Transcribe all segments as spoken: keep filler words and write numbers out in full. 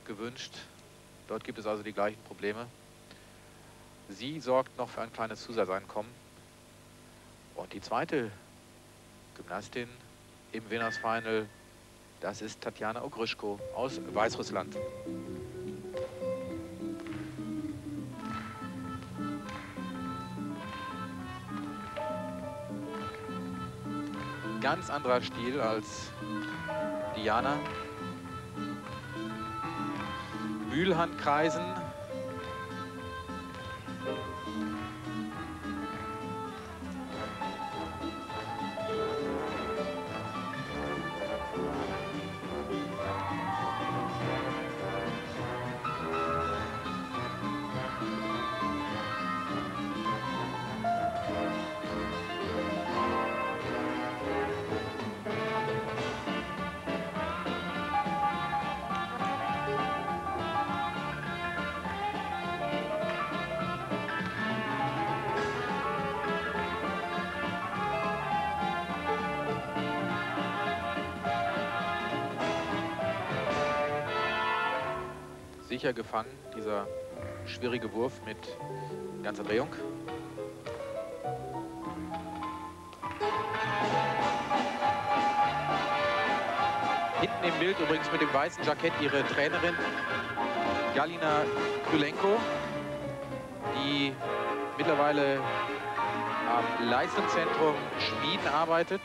gewünscht. Dort gibt es also die gleichen Probleme. Sie sorgt noch für ein kleines Zusatzeinkommen. Und die zweite Gymnastin im Winners Final, das ist Tatjana Ogryschko aus Weißrussland. Ganz anderer Stil als Diana. Mühlhandkreisen. Sicher gefangen, dieser schwierige Wurf mit ganzer Drehung. Hinten im Bild übrigens mit dem weißen Jackett ihre Trainerin Galina Krylenko, die mittlerweile am Leistungszentrum Schmieden arbeitet.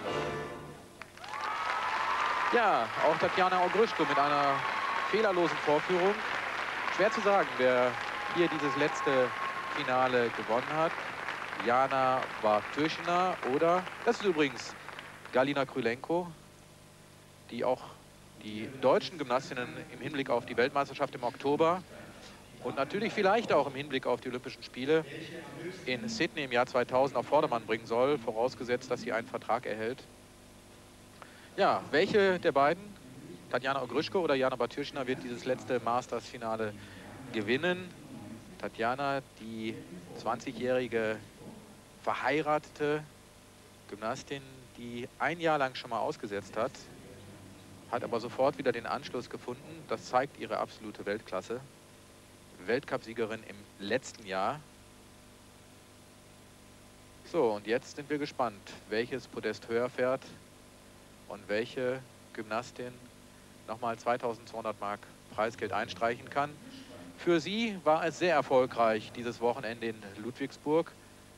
Ja, auch Tatjana Ogryschko mit einer fehlerlosen Vorführung. Schwer zu sagen, wer hier dieses letzte Finale gewonnen hat. Jana Bartyshina oder, das ist übrigens Galina Krylenko, die auch die deutschen Gymnastinnen im Hinblick auf die Weltmeisterschaft im Oktober und natürlich vielleicht auch im Hinblick auf die Olympischen Spiele in Sydney im Jahr zweitausend auf Vordermann bringen soll, vorausgesetzt, dass sie einen Vertrag erhält. Ja, welche der beiden, Tatjana Ogryschko oder Jana Bartyshina, wird dieses letzte Masters-Finale gewinnen? Tatjana, die zwanzigjährige verheiratete Gymnastin, die ein Jahr lang schon mal ausgesetzt hat, hat aber sofort wieder den Anschluss gefunden. Das zeigt ihre absolute Weltklasse. Weltcupsiegerin im letzten Jahr. So, und jetzt sind wir gespannt, welches Podest höher fährt und welche Gymnastin nochmal zweitausendzweihundert Mark Preisgeld einstreichen kann. Für sie war es sehr erfolgreich, dieses Wochenende in Ludwigsburg.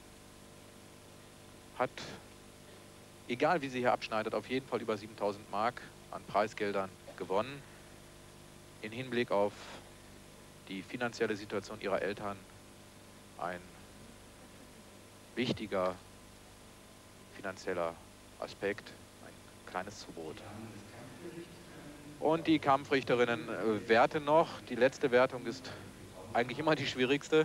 Hat, egal wie sie hier abschneidet, auf jeden Fall über siebentausend Mark an Preisgeldern gewonnen. In Hinblick auf die finanzielle Situation ihrer Eltern ein wichtiger finanzieller Aspekt, ein kleines Zubrot. Und die Kampfrichterinnen äh, werten noch. Die letzte Wertung ist eigentlich immer die schwierigste.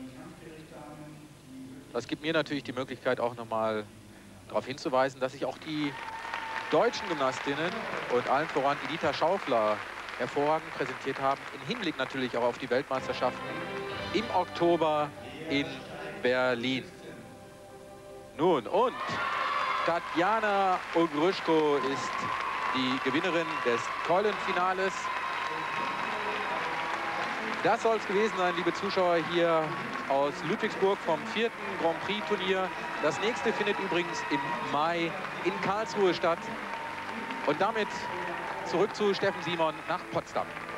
Das gibt mir natürlich die Möglichkeit, auch nochmal darauf hinzuweisen, dass sich auch die deutschen Gymnastinnen und allen voran Editha Schaufler hervorragend präsentiert haben. Im Hinblick natürlich auch auf die Weltmeisterschaften im Oktober in Berlin. Nun, und Tatjana Ogryschko ist die Gewinnerin des Keulen-Finales. Das soll es gewesen sein, liebe Zuschauer, hier aus Ludwigsburg vom vierten Grand Prix-Turnier. Das nächste findet übrigens im Mai in Karlsruhe statt. Und damit zurück zu Steffen Simon nach Potsdam.